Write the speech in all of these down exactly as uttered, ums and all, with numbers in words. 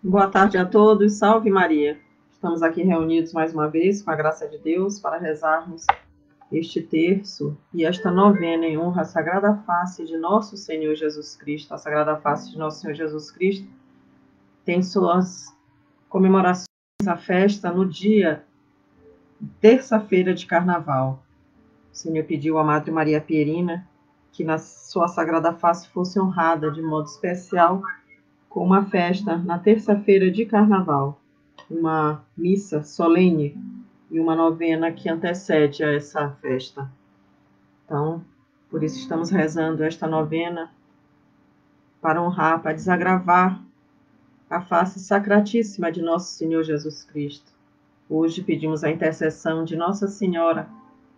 Boa tarde a todos, salve Maria. Estamos aqui reunidos mais uma vez, com a graça de Deus, para rezarmos este terço e esta novena em honra à Sagrada Face de nosso Senhor Jesus Cristo. A Sagrada Face de nosso Senhor Jesus Cristo tem suas comemorações, a festa no dia terça-feira de Carnaval. O Senhor pediu à Madre Maria Pierina que na sua Sagrada Face fosse honrada de modo especial com uma festa na terça-feira de Carnaval, uma missa solene e uma novena que antecede a essa festa. Então, por isso estamos rezando esta novena para honrar, para desagravar a face sacratíssima de nosso Senhor Jesus Cristo. Hoje pedimos a intercessão de Nossa Senhora,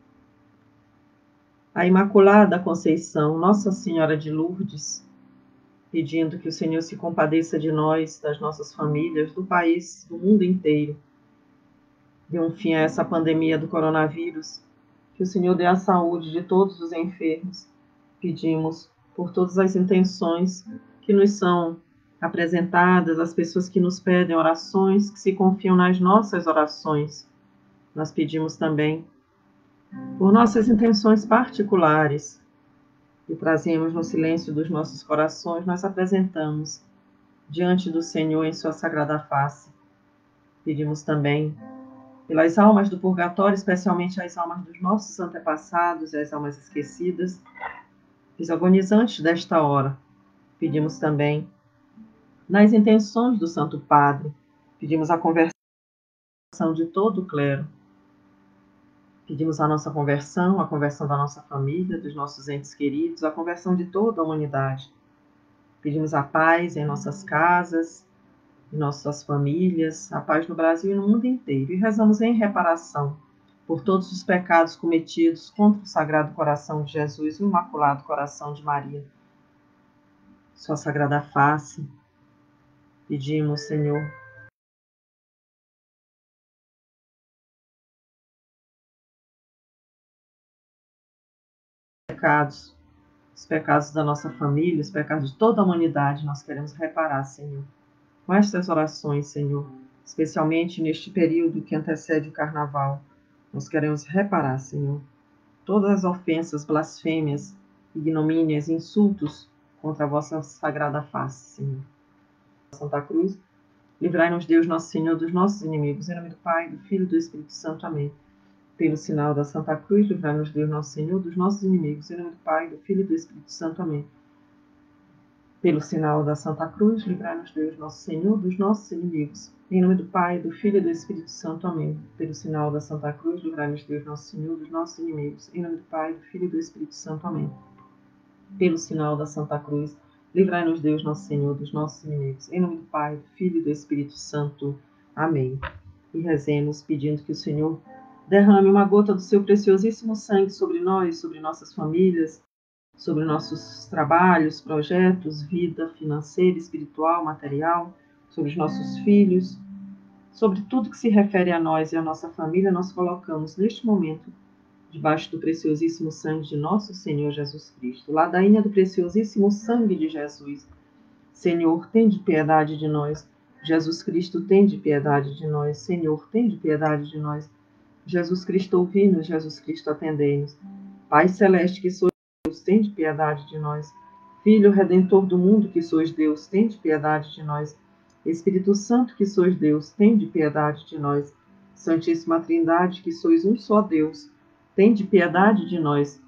a Imaculada Conceição, Nossa Senhora de Lourdes, pedindo que o Senhor se compadeça de nós, das nossas famílias, do país, do mundo inteiro. Dê um fim a essa pandemia do coronavírus, que o Senhor dê a saúde de todos os enfermos. Pedimos por todas as intenções que nos são apresentadas, as pessoas que nos pedem orações, que se confiam nas nossas orações. Nós pedimos também por nossas intenções particulares, e trazemos no silêncio dos nossos corações, nós apresentamos diante do Senhor em sua sagrada face. Pedimos também pelas almas do purgatório, especialmente as almas dos nossos antepassados e as almas esquecidas, os agonizantes desta hora. Pedimos também nas intenções do Santo Padre, pedimos a conversão de todo o clero. Pedimos a nossa conversão, a conversão da nossa família, dos nossos entes queridos, a conversão de toda a humanidade. Pedimos a paz em nossas casas, em nossas famílias, a paz no Brasil e no mundo inteiro. E rezamos em reparação por todos os pecados cometidos contra o Sagrado Coração de Jesus e o Imaculado Coração de Maria. Sua Sagrada Face, pedimos, Senhor, pecados, os pecados da nossa família, os pecados de toda a humanidade, nós queremos reparar, Senhor. Com estas orações, Senhor, especialmente neste período que antecede o Carnaval, nós queremos reparar, Senhor, todas as ofensas, blasfêmias, ignomínias, insultos contra a vossa sagrada face, Senhor. Santa Cruz, livrai-nos Deus, nosso Senhor, dos nossos inimigos, em nome do Pai, do Filho e do Espírito Santo. Amém. Pelo sinal da Santa Cruz, livrai-nos Deus, nosso Senhor, dos nossos inimigos, em nome do Pai, do Filho e do Espírito Santo. Amém. Pelo sinal da Santa Cruz, livrai-nos Deus, nosso Senhor, dos nossos inimigos. Em nome do Pai, do Filho e do Espírito Santo. Amém. Pelo sinal da Santa Cruz, livrai-nos Deus, nosso Senhor, dos nossos inimigos. Em nome do Pai, do Filho e do Espírito Santo. Amém. Pelo sinal da Santa Cruz, livrai-nos Deus, nosso Senhor, dos nossos inimigos. Em nome do Pai, do Filho e do Espírito Santo. Amém. E rezemos pedindo que o Senhor derrame uma gota do seu preciosíssimo sangue sobre nós, sobre nossas famílias, sobre nossos trabalhos, projetos, vida financeira, espiritual, material, sobre os nossos filhos, sobre tudo que se refere a nós e a nossa família. Nós colocamos neste momento debaixo do preciosíssimo sangue de nosso Senhor Jesus Cristo. Ladainha do preciosíssimo sangue de Jesus. Senhor, tende piedade de nós. Jesus Cristo, tende piedade de nós. Senhor, tende piedade de nós. Jesus Cristo, ouvi-nos. Jesus Cristo, atendei-nos. Pai celeste, que sois Deus, tende piedade de nós. Filho Redentor do mundo, que sois Deus, tende piedade de nós. Espírito Santo, que sois Deus, tende piedade de nós. Santíssima Trindade, que sois um só Deus, tende piedade de nós.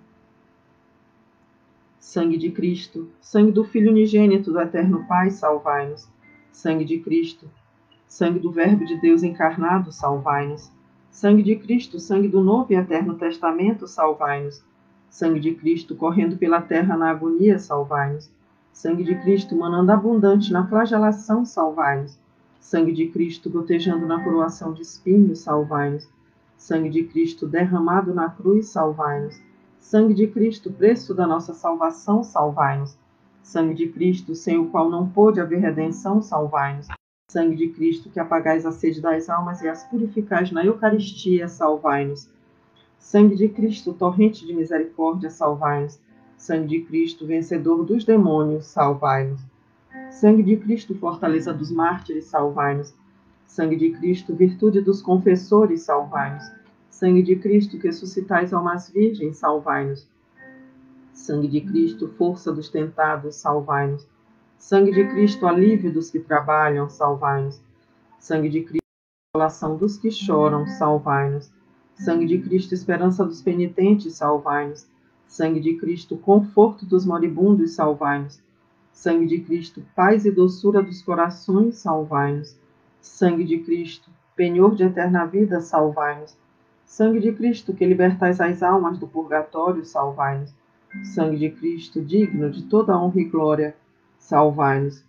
Sangue de Cristo, sangue do Filho unigênito do Eterno Pai, salvai-nos. Sangue de Cristo, sangue do Verbo de Deus encarnado, salvai-nos. Sangue de Cristo, sangue do Novo e Eterno Testamento, salvai-nos. Sangue de Cristo, correndo pela terra na agonia, salvai-nos. Sangue de Cristo, manando abundante na flagelação, salvai-nos. Sangue de Cristo, gotejando na coroação de espinhos, salvai-nos. Sangue de Cristo, derramado na cruz, salvai-nos. Sangue de Cristo, preço da nossa salvação, salvai-nos. Sangue de Cristo, sem o qual não pôde haver redenção, salvai-nos. Sangue de Cristo, que apagais a sede das almas e as purificais na Eucaristia, salvai-nos. Sangue de Cristo, torrente de misericórdia, salvai-nos. Sangue de Cristo, vencedor dos demônios, salvai-nos. Sangue de Cristo, fortaleza dos mártires, salvai-nos. Sangue de Cristo, virtude dos confessores, salvai-nos. Sangue de Cristo, que suscitais almas virgens, salvai-nos. Sangue de Cristo, força dos tentados, salvai-nos. Sangue de Cristo, alívio dos que trabalham, salvai-nos. Sangue de Cristo, consolação dos que choram, salvai-nos. Sangue de Cristo, esperança dos penitentes, salvai-nos. Sangue de Cristo, conforto dos moribundos, salvai-nos. Sangue de Cristo, paz e doçura dos corações, salvai-nos. Sangue de Cristo, penhor de eterna vida, salvai-nos. Sangue de Cristo, que libertais as almas do purgatório, salvai-nos. Sangue de Cristo, digno de toda honra e glória, salvai-nos.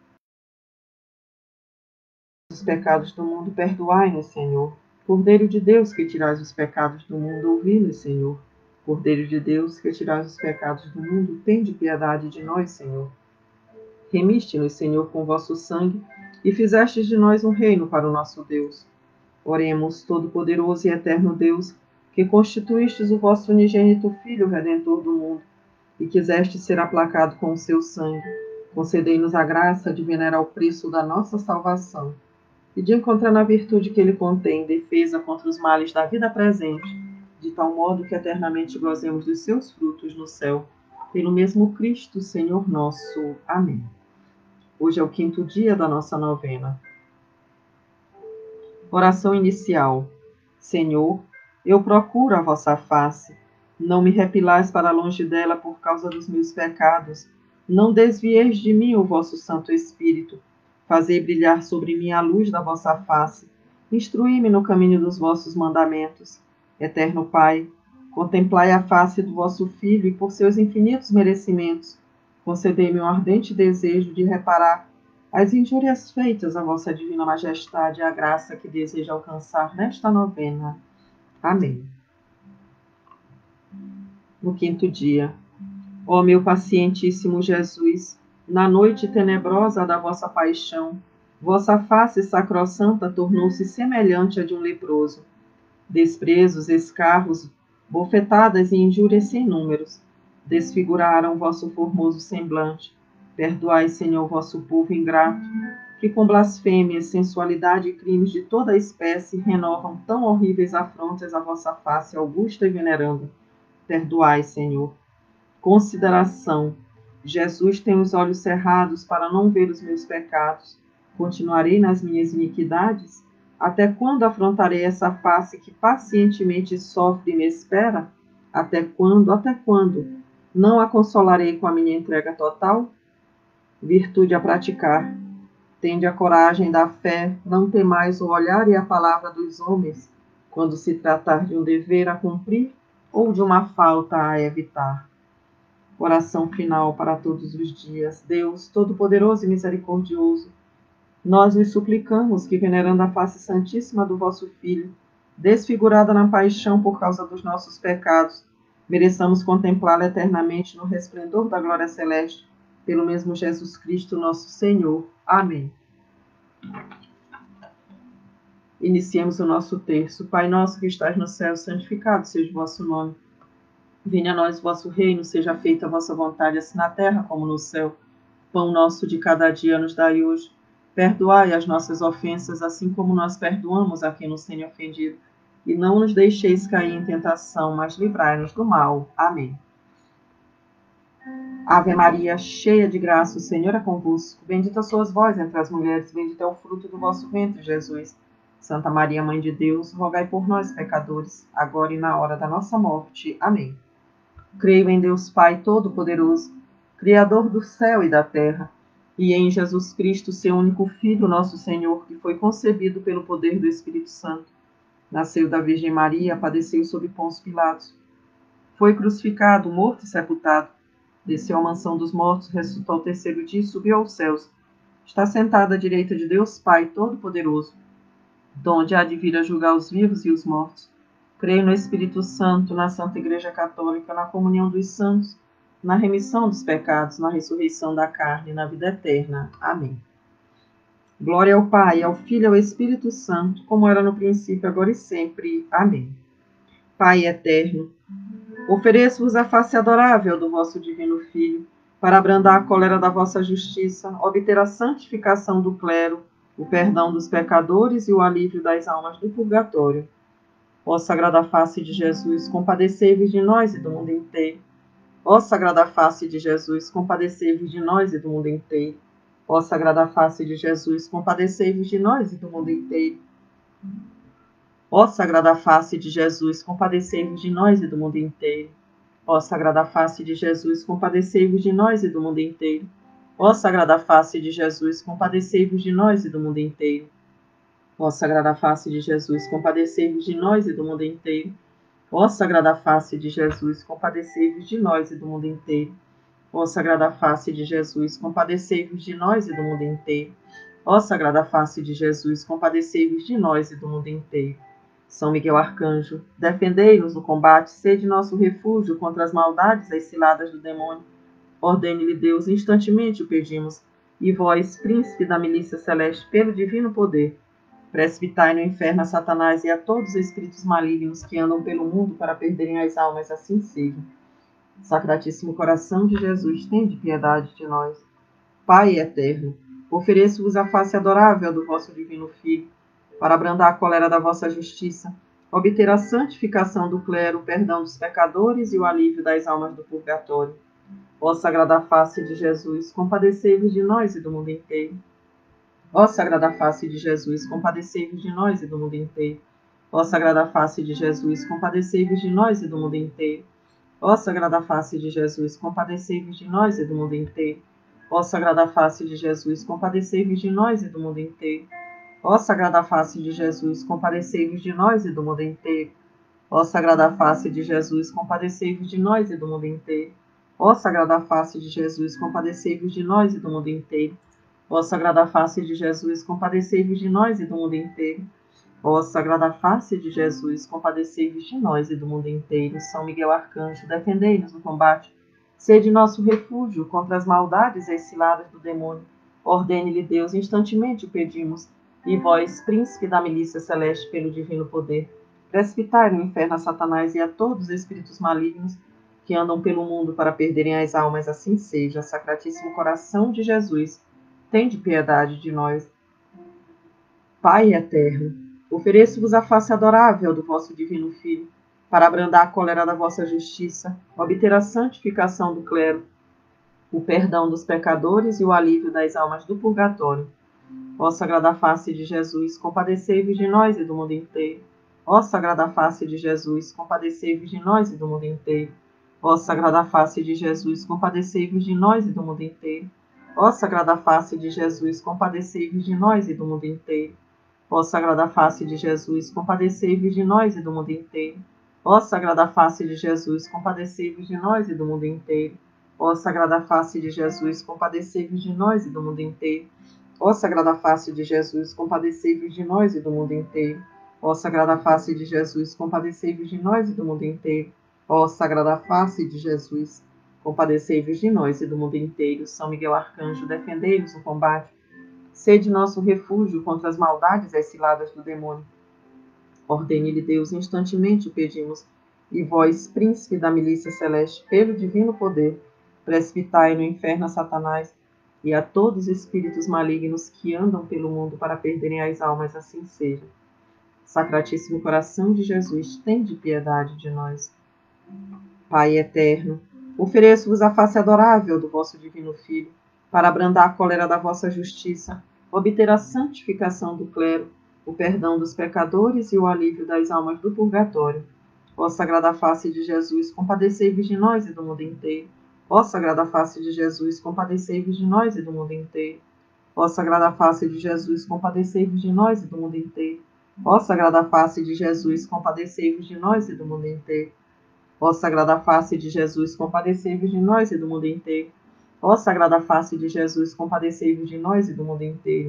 Os pecados do mundo, perdoai-nos, Senhor. Cordeiro de Deus, que tirais os pecados do mundo, ouvi-nos, Senhor. Cordeiro de Deus, que tirais os pecados do mundo, tende piedade de nós, Senhor. Remiste-nos, Senhor, com vosso sangue, e fizestes de nós um reino para o nosso Deus. Oremos, todo-poderoso e eterno Deus, que constituístes o vosso unigênito Filho, Redentor do mundo, e quiseste ser aplacado com o seu sangue. Concedei-nos a graça de venerar o preço da nossa salvação, e de encontrar na virtude que ele contém defesa contra os males da vida presente, de tal modo que eternamente gozemos dos seus frutos no céu, pelo mesmo Cristo, Senhor nosso. Amém. Hoje é o quinto dia da nossa novena. Oração inicial. Senhor, eu procuro a vossa face. Não me repilais para longe dela por causa dos meus pecados. Não desvieis de mim o vosso Santo Espírito. Fazei brilhar sobre mim a luz da vossa face. Instruí-me no caminho dos vossos mandamentos. Eterno Pai, contemplai a face do vosso Filho e, por seus infinitos merecimentos, concedei-me um ardente desejo de reparar as injúrias feitas à vossa divina majestade e a graça que desejo alcançar nesta novena. Amém. No quinto dia. Ó meu pacientíssimo Jesus, na noite tenebrosa da vossa paixão, vossa face sacrossanta tornou-se semelhante à de um leproso. Desprezos, escarros, bofetadas e injúrias sem números desfiguraram vosso formoso semblante. Perdoai, Senhor, vosso povo ingrato, que com blasfêmias, sensualidade e crimes de toda a espécie renovam tão horríveis afrontas à vossa face augusta e veneranda. Perdoai, Senhor. Consideração. Jesus tem os olhos cerrados para não ver os meus pecados. Continuarei nas minhas iniquidades? Até quando afrontarei essa face que pacientemente sofre e me espera? Até quando, até quando? Não a consolarei com a minha entrega total? Virtude a praticar. Tende a coragem da fé, não temais o olhar e a palavra dos homens, quando se tratar de um dever a cumprir ou de uma falta a evitar. Oração final para todos os dias. Deus, Todo-Poderoso e Misericordioso, nós lhe suplicamos que, venerando a face santíssima do vosso Filho, desfigurada na paixão por causa dos nossos pecados, mereçamos contemplá-la eternamente no resplendor da glória celeste, pelo mesmo Jesus Cristo, nosso Senhor. Amém. Iniciemos o nosso terço. Pai nosso que estás no céu, santificado seja o vosso nome. Venha a nós o vosso reino, seja feita a vossa vontade, assim na terra como no céu. Pão nosso de cada dia nos dai hoje. Perdoai as nossas ofensas, assim como nós perdoamos a quem nos tem ofendido. E não nos deixeis cair em tentação, mas livrai-nos do mal. Amém. Ave Maria, cheia de graça, o Senhor é convosco. Bendita sois vós entre as mulheres, bendito é o fruto do vosso ventre, Jesus. Santa Maria, Mãe de Deus, rogai por nós, pecadores, agora e na hora da nossa morte. Amém. Creio em Deus Pai Todo-Poderoso, Criador do céu e da terra, e em Jesus Cristo, seu único Filho, nosso Senhor, que foi concebido pelo poder do Espírito Santo. Nasceu da Virgem Maria, padeceu sob Pôncio Pilatos. Foi crucificado, morto e sepultado. Desceu à mansão dos mortos, ressuscitou ao terceiro dia e subiu aos céus. Está sentado à direita de Deus Pai Todo-Poderoso, donde há de vir a julgar os vivos e os mortos. Creio no Espírito Santo, na Santa Igreja Católica, na comunhão dos santos, na remissão dos pecados, na ressurreição da carne e na vida eterna. Amém. Glória ao Pai, ao Filho e ao Espírito Santo, como era no princípio, agora e sempre. Amém. Pai eterno, ofereço-vos a face adorável do vosso divino Filho, para abrandar a cólera da vossa justiça, obter a santificação do clero, o perdão dos pecadores e o alívio das almas do purgatório. Ó Sagrada Face de Jesus, compadecei-vos de nós e do mundo inteiro. Ó Sagrada Face de Jesus, compadecei-vos de nós e do mundo inteiro. Ó Sagrada Face de Jesus, compadecei-vos de nós e do mundo inteiro. Ó Sagrada Face de Jesus, compadecei-vos de nós e do mundo inteiro. Ó Sagrada Face de Jesus, compadecei-vos de nós e do mundo inteiro. Ó Sagrada Face de Jesus, compadecei-vos de nós e do mundo inteiro. Ó Sagrada Face de Jesus, compadecei-vos de nós e do mundo inteiro. Ó Sagrada Face de Jesus, compadecei-vos de nós e do mundo inteiro. Ó Sagrada Face de Jesus, compadecei-vos de nós e do mundo inteiro. Ó Sagrada Face de Jesus, compadecei-vos de nós e do mundo inteiro. São Miguel Arcanjo, defendei-nos no combate, sede nosso refúgio contra as maldades e as ciladas do demônio. Ordene-lhe Deus, instantemente o pedimos, e vós, príncipe da milícia celeste, pelo divino poder, precipitai no inferno a Satanás e a todos os espíritos malignos que andam pelo mundo para perderem as almas, assim seja. Sacratíssimo coração de Jesus, tende piedade de nós. Pai eterno, ofereço-vos a face adorável do vosso divino Filho, para abrandar a cólera da vossa justiça, obter a santificação do clero, o perdão dos pecadores e o alívio das almas do purgatório. Ó Sagrada Face de Jesus, compadecei-vos de nós e do mundo inteiro. Ó Sagrada Face de Jesus, compadecei-vos de nós e do mundo inteiro. Ó Sagrada Face de Jesus, compadecei-vos de nós e do mundo inteiro. Ó Sagrada Face de Jesus, compadecei-vos de nós e do mundo inteiro. Ó Sagrada Face de Jesus, compadecei-vos de nós e do mundo inteiro. Ó Sagrada Face de Jesus, compadecei-vos de nós e do mundo inteiro. Ó Sagrada Face de Jesus, compadecei-vos de nós e do mundo inteiro. Ó Sagrada Face de Jesus, compadecei-vos de nós e do mundo inteiro. Ó Sagrada Face de Jesus, compadecei-vos de nós e do mundo inteiro. Ó Sagrada Face de Jesus, compadecei-vos de nós e do mundo inteiro. São Miguel Arcanjo, defendei-nos no combate. Sede nosso refúgio contra as maldades e as ciladas do demônio. Ordene-lhe Deus, instantemente o pedimos. E vós, príncipe da milícia celeste, pelo divino poder, precipitai no inferno a Satanás e a todos os espíritos malignos que andam pelo mundo para perderem as almas, assim seja. Sacratíssimo coração de Jesus, tende piedade de nós. Pai eterno, ofereço-vos a face adorável do vosso divino Filho, para abrandar a cólera da vossa justiça, obter a santificação do clero, o perdão dos pecadores e o alívio das almas do purgatório. Ó Sagrada Face de Jesus, compadecei-vos de nós e do mundo inteiro. Ó Sagrada Face de Jesus, compadecei-vos de nós e do mundo inteiro. Ó Sagrada Face de Jesus, compadecei-vos de nós e do mundo inteiro. Ó Sagrada Face de Jesus, compadecei-vos de nós e do mundo inteiro. Ó Sagrada Face de Jesus, compadecei-vos de nós e do mundo inteiro. Ó Sagrada Face de Jesus, compadecei-vos de nós e do mundo inteiro. Ó Sagrada Face de Jesus, compadecei-vos de nós e do mundo inteiro. Ó Sagrada Face de Jesus, compadecei-vos de nós e do mundo inteiro. Ó Sagrada Face de Jesus, compadecei-vos de nós e do mundo inteiro. Ó Sagrada Face de Jesus, compadecei-vos de nós e do mundo inteiro. São Miguel Arcanjo, defendei-nos no combate. Sede nosso refúgio contra as maldades e as ciladas do demônio. Ordene-lhe Deus, instantemente o pedimos. E vós, príncipe da milícia celeste, pelo divino poder, precipitai no inferno a Satanás e a todos os espíritos malignos que andam pelo mundo para perderem as almas, assim seja. Sacratíssimo coração de Jesus, tende piedade de nós. Pai eterno, ofereço-vos a face adorável do vosso divino Filho, para abrandar a cólera da vossa justiça, obter a santificação do clero, o perdão dos pecadores e o alívio das almas do purgatório. Ó Sagrada Face de Jesus, compadecei-vos de nós e do mundo inteiro. Ó Sagrada Face de Jesus, compadecei-vos de nós e do mundo inteiro. Ó Sagrada Face de Jesus, compadecei-vos de nós e do mundo inteiro. Ó Sagrada Face de Jesus, compadecei-vos de nós e do mundo inteiro. Ó Sagrada Face de Jesus, compadecei-vos de nós e do mundo inteiro. Ó Sagrada Face de Jesus, compadecei-vos de nós e do mundo inteiro.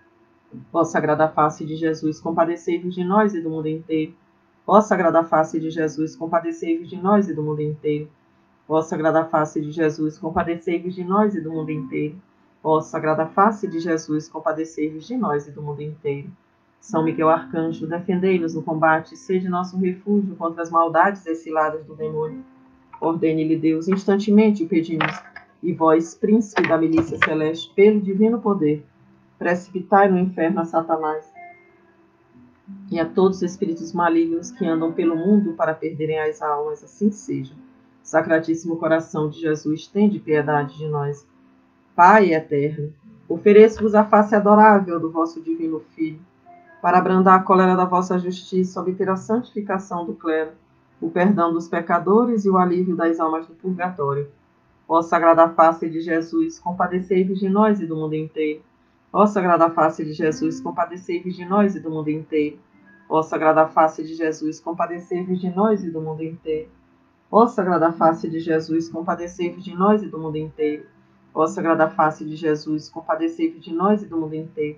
Ó Sagrada Face de Jesus, compadecei-vos de nós e do mundo inteiro. Ó Sagrada Face de Jesus, compadecei-vos de nós e do mundo inteiro. Ó Sagrada Face de Jesus, compadecei-vos de nós e do mundo inteiro. Ó Sagrada Face de Jesus, compadecei-vos de nós e do mundo inteiro. São Miguel Arcanjo, defendei-nos no combate, sede nosso refúgio contra as maldades e as ciladas do demônio. Ordene-lhe Deus, instantemente o pedimos. E vós, príncipe da milícia celeste, pelo divino poder, precipitai no inferno a Satanás e a todos os espíritos malignos que andam pelo mundo para perderem as almas, assim seja. Sacratíssimo coração de Jesus, tende piedade de nós. Pai eterno, ofereço-vos a face adorável do vosso divino Filho, para abrandar a cólera da vossa justiça, obter a santificação do clero, o perdão dos pecadores e o alívio das almas do purgatório. Ó sagrada face de Jesus, compadecei-vos de nós e do mundo inteiro. Ó sagrada face de Jesus, compadecei-vos de nós e do mundo inteiro. Ó sagrada face de Jesus, compadecei-vos de nós e do mundo inteiro. Ó sagrada face de Jesus, compadecei-vos de nós e do mundo inteiro. Ó sagrada face de Jesus, compadecei-vos de nós e do mundo inteiro.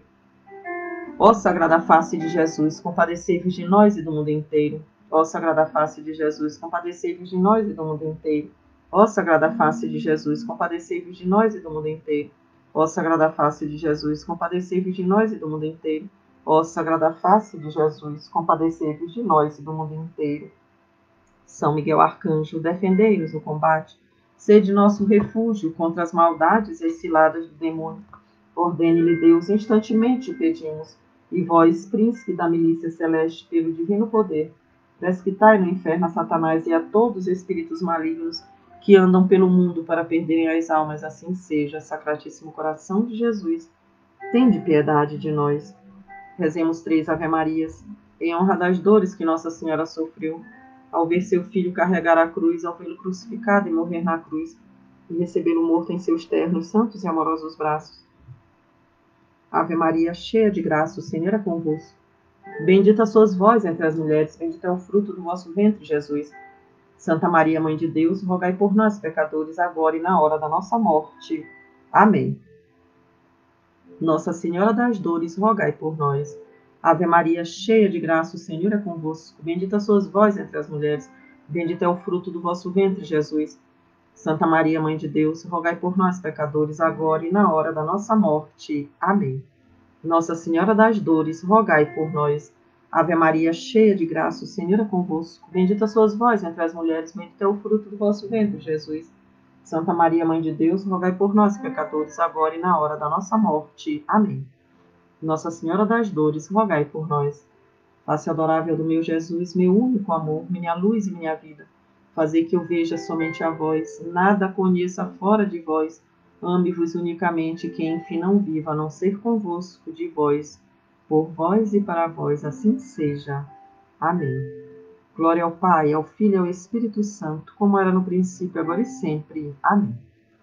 Ó sagrada face de Jesus, compadecei-vos de nós e do mundo inteiro. Ó sagrada face de Jesus, compadecei-vos de nós e do mundo inteiro. Ó sagrada face de Jesus, compadecei-vos de nós e do mundo inteiro. Ó sagrada face de Jesus, compadecei-vos de nós e do mundo inteiro. Ó sagrada face de Jesus, compadecei-vos de nós e do mundo inteiro. São Miguel Arcanjo, defendei-nos no combate. Sede nosso refúgio contra as maldades e as ciladas do demônio. Ordene-lhe Deus, instantemente o pedimos. E vós, príncipe da milícia celeste, pelo divino poder, precipitai no inferno a Satanás e a todos os espíritos malignos que andam pelo mundo para perderem as almas, assim seja. Sacratíssimo coração de Jesus, tende piedade de nós. Rezemos três Ave-Marias, em honra das dores que Nossa Senhora sofreu, ao ver seu filho carregar a cruz, ao vê-lo crucificado e morrer na cruz, e recebê-lo morto em seus ternos, santos e amorosos braços. Ave Maria, cheia de graça, o Senhor é convosco. Bendita sois vós entre as mulheres, bendito é o fruto do vosso ventre, Jesus. Santa Maria, Mãe de Deus, rogai por nós, pecadores, agora e na hora da nossa morte. Amém. Nossa Senhora das Dores, rogai por nós. Ave Maria, cheia de graça, o Senhor é convosco. Bendita sois vós entre as mulheres, bendito é o fruto do vosso ventre, Jesus. Santa Maria, Mãe de Deus, rogai por nós, pecadores, agora e na hora da nossa morte. Amém. Nossa Senhora das Dores, rogai por nós. Ave Maria, cheia de graça, o Senhor é convosco. Bendita sois vós entre as mulheres, bendito é o fruto do vosso ventre, Jesus. Santa Maria, Mãe de Deus, rogai por nós, pecadores, agora e na hora da nossa morte. Amém. Nossa Senhora das Dores, rogai por nós. Face adorável do meu Jesus, meu único amor, minha luz e minha vida, fazei que eu veja somente a vós, nada conheça fora de vós, ame-vos unicamente, que enfim não viva, a não ser convosco, de vós, por vós e para vós, assim seja. Amém. Glória ao Pai, ao Filho e ao Espírito Santo, como era no princípio, agora e sempre. Amém.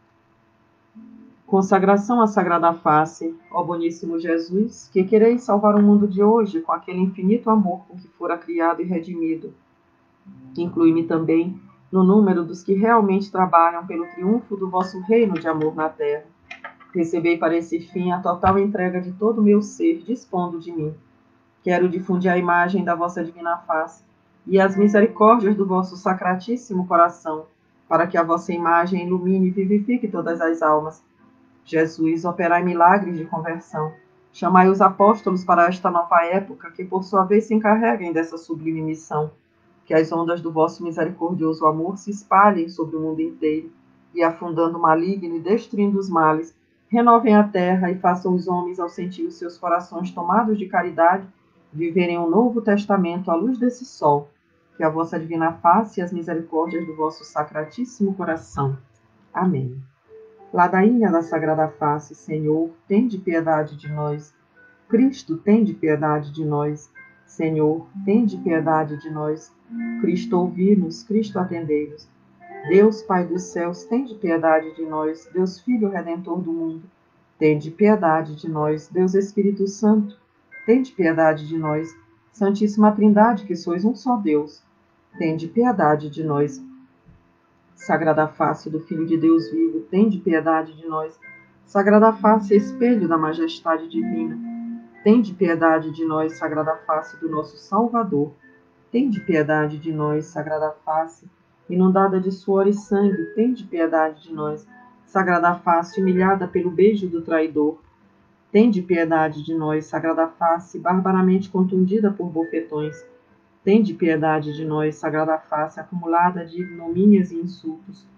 Consagração à Sagrada Face, ó boníssimo Jesus, que quereis salvar o mundo de hoje com aquele infinito amor com que fora criado e redimido. Inclui-me também no número dos que realmente trabalham pelo triunfo do vosso reino de amor na terra. Recebei para esse fim a total entrega de todo o meu ser, dispondo de mim. Quero difundir a imagem da vossa divina face e as misericórdias do vosso sacratíssimo coração, para que a vossa imagem ilumine e vivifique todas as almas. Jesus, operai milagres de conversão. Chamai os apóstolos para esta nova época, que por sua vez se encarreguem dessa sublime missão. Que as ondas do vosso misericordioso amor se espalhem sobre o mundo inteiro, e afundando o maligno e destruindo os males, renovem a terra e façam os homens, ao sentir os seus corações tomados de caridade, viverem um novo testamento à luz desse sol. Que a vossa divina face e as misericórdias do vosso sacratíssimo coração. Amém. Ladainha da Sagrada Face, Senhor, tende piedade de nós. Cristo, tende piedade de nós. Senhor, tende piedade de nós. Cristo, ouvi-nos. Cristo, atendei-nos. Deus, Pai dos céus, tende piedade de nós. Deus, Filho Redentor do mundo, tende piedade de nós. Deus Espírito Santo, tende piedade de nós. Santíssima Trindade, que sois um só Deus, tende piedade de nós. Sagrada face do Filho de Deus vivo, tende piedade de nós. Sagrada face, espelho da majestade divina, tende piedade de nós. Sagrada face do nosso Salvador, tende piedade de nós. Sagrada face, inundada de suor e sangue, tende piedade de nós. Sagrada face, humilhada pelo beijo do traidor, tende piedade de nós. Sagrada face, barbaramente contundida por bofetões, tende piedade de nós. Sagrada face, acumulada de ignomínias e insultos,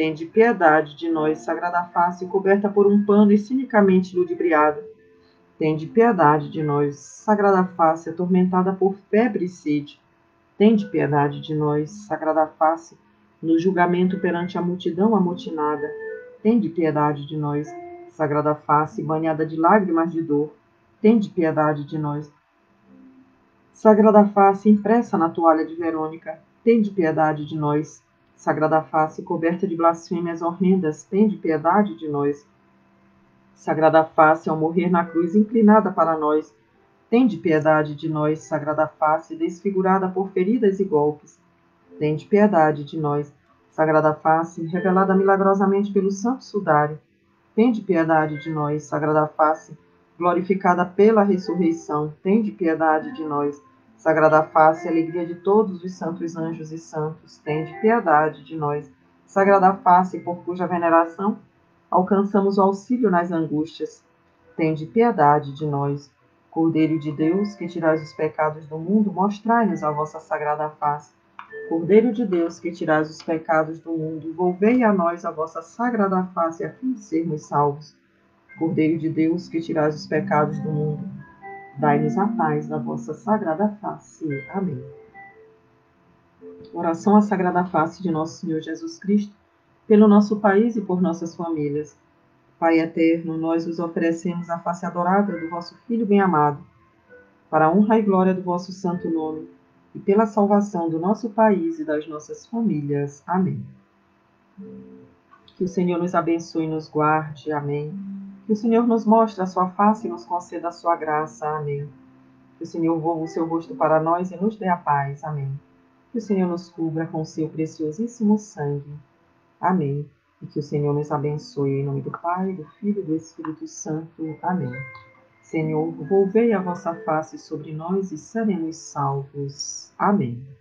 tende piedade de nós. Sagrada face, coberta por um pano e cinicamente ludibriada, tende piedade de nós. Sagrada face, atormentada por febre e sede, tende piedade de nós. Sagrada face, no julgamento perante a multidão amotinada, tende piedade de nós. Sagrada face, banhada de lágrimas de dor, tende piedade de nós. Sagrada face, impressa na toalha de Verônica, tende piedade de nós. Sagrada face, coberta de blasfêmias horrendas, tende piedade de nós. Sagrada face, ao morrer na cruz, inclinada para nós, tende piedade de nós. Sagrada face, desfigurada por feridas e golpes, tende piedade de nós. Sagrada face, revelada milagrosamente pelo santo sudário, tende piedade de nós. Sagrada face, glorificada pela ressurreição, tende piedade de nós. Sagrada face, alegria de todos os santos anjos e santos, tende piedade de nós. Sagrada face, por cuja veneração alcançamos o auxílio nas angústias, tende piedade de nós. Cordeiro de Deus, que tirais os pecados do mundo, mostrai-nos a vossa sagrada face. Cordeiro de Deus, que tirais os pecados do mundo, volvei a nós a vossa sagrada face, a fim de sermos salvos. Cordeiro de Deus, que tirais os pecados do mundo, dai-nos a paz da vossa sagrada face. Amém. Oração à sagrada face de nosso Senhor Jesus Cristo, pelo nosso país e por nossas famílias. Pai eterno, nós vos oferecemos a face adorável do vosso Filho bem-amado, para a honra e glória do vosso santo nome, e pela salvação do nosso país e das nossas famílias. Amém. Que o Senhor nos abençoe e nos guarde. Amém. Que o Senhor nos mostre a sua face e nos conceda a sua graça. Amém. Que o Senhor volva o seu rosto para nós e nos dê a paz. Amém. Que o Senhor nos cubra com o seu preciosíssimo sangue. Amém. E que o Senhor nos abençoe em nome do Pai, do Filho e do Espírito Santo. Amém. Senhor, volvei a vossa face sobre nós e seremos salvos. Amém.